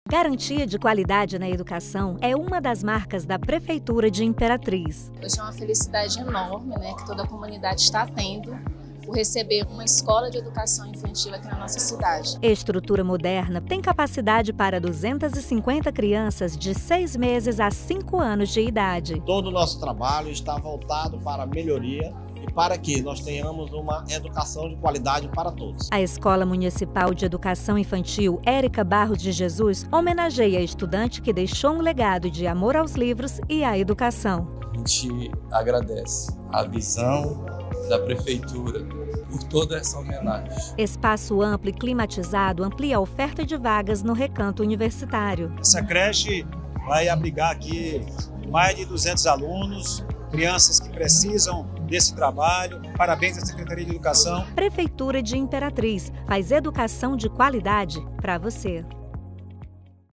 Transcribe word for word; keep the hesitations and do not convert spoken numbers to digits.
Garantia de qualidade na educação é uma das marcas da Prefeitura de Imperatriz. Hoje é uma felicidade enorme, né, que toda a comunidade está tendo por receber uma escola de educação infantil aqui na nossa cidade. Estrutura moderna tem capacidade para duzentas e cinquenta crianças de seis meses a cinco anos de idade. Todo o nosso trabalho está voltado para a melhoria e para que nós tenhamos uma educação de qualidade para todos. A Escola Municipal de Educação Infantil Érica Barros de Jesus homenageia a estudante que deixou um legado de amor aos livros e à educação. A gente agradece a visão da Prefeitura por toda essa homenagem. Espaço amplo e climatizado amplia a oferta de vagas no recanto universitário. Essa creche vai abrigar aqui mais de duzentos alunos, crianças que precisam desse trabalho. Parabéns à Secretaria de Educação. Prefeitura de Imperatriz faz educação de qualidade para você.